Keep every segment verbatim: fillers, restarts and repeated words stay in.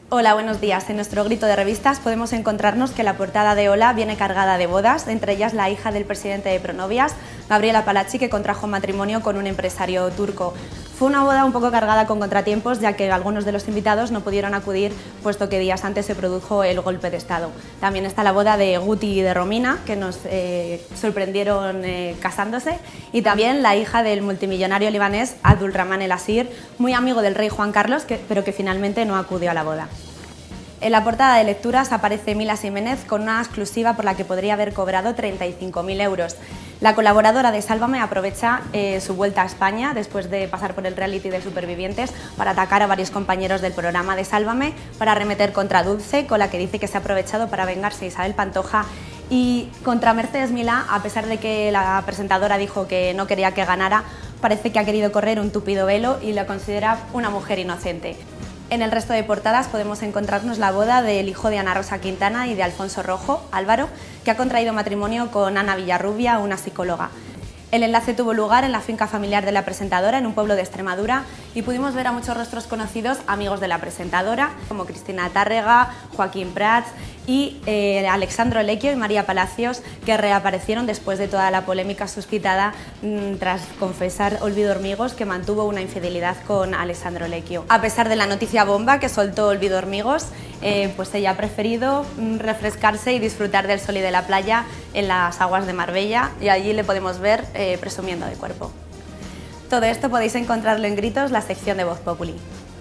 Hola, buenos días. En nuestro grito de revistas podemos encontrarnos que la portada de Hola viene cargada de bodas, entre ellas la hija del presidente de Pronovias, Gabriela Palacci, que contrajo matrimonio con un empresario turco. Fue una boda un poco cargada con contratiempos, ya que algunos de los invitados no pudieron acudir, puesto que días antes se produjo el golpe de Estado. También está la boda de Guti y de Romina, que nos eh, sorprendieron eh, casándose, y también la hija del multimillonario libanés Abdulrahman El Asir, muy amigo del rey Juan Carlos, que, pero que finalmente no acudió a la boda. En la portada de lecturas aparece Mila Jiménez con una exclusiva por la que podría haber cobrado treinta y cinco mil euros. La colaboradora de Sálvame aprovecha eh, su vuelta a España después de pasar por el reality de Supervivientes para atacar a varios compañeros del programa de Sálvame, para arremeter contra Dulce, con la que dice que se ha aprovechado para vengarse Isabel Pantoja, y contra Mercedes Milá, a pesar de que la presentadora dijo que no quería que ganara, parece que ha querido correr un tupido velo y la considera una mujer inocente. En el resto de portadas podemos encontrarnos la boda del hijo de Ana Rosa Quintana y de Alfonso Rojo, Álvaro, que ha contraído matrimonio con Ana Villarrubia, una psicóloga. El enlace tuvo lugar en la finca familiar de la presentadora, en un pueblo de Extremadura, y pudimos ver a muchos rostros conocidos, amigos de la presentadora, como Cristina Tárrega, Joaquín Prats y eh, Alexandro Lecchio y María Palacios, que reaparecieron después de toda la polémica suscitada mmm, tras confesar Olvido Hormigos que mantuvo una infidelidad con Alexandro Lecchio. A pesar de la noticia bomba que soltó Olvido Hormigos, eh, pues ella ha preferido mmm, refrescarse y disfrutar del sol y de la playa en las aguas de Marbella, y allí le podemos ver eh, presumiendo de cuerpo. Todo esto podéis encontrarlo en Gritos, la sección de Voz Populi.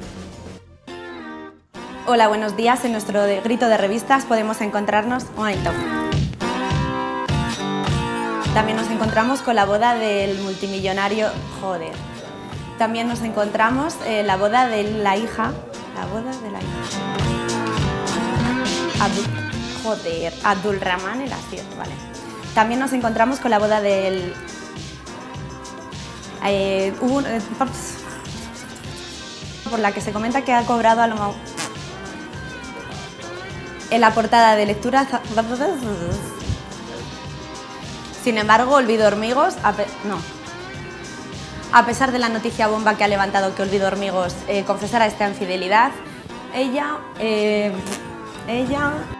Hola, buenos días. En nuestro grito de revistas podemos encontrarnos... Un momento. También nos encontramos con la boda del multimillonario... Joder. También nos encontramos eh, la boda de la hija... La boda de la hija... Abdul... Joder. Abdulrahman El Asir, vale. También nos encontramos con la boda del... Eh, un, eh, por la que se comenta que ha cobrado a lo mejor... En la portada de lectura... Sin embargo, Olvido Hormigos... A pe... no. A pesar de la noticia bomba que ha levantado que Olvido Hormigos eh, confesara esta infidelidad, ella... Eh, ella...